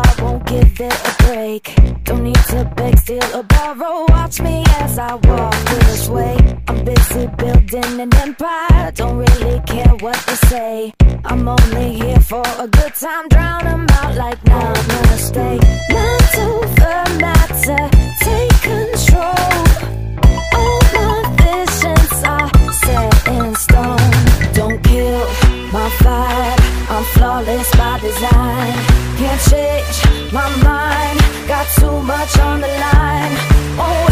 I won't give it a break. Don't need to beg, steal or borrow. Watch me as I walk this way. I'm busy building an empire, don't really care what they say. I'm only here for a good time, drown 'em out like namaste. None to the matter, take control. All my visions are set in stone. Don't kill my vibe, I'm flawless by design. Can't change my mind, got too much on the line. Oh,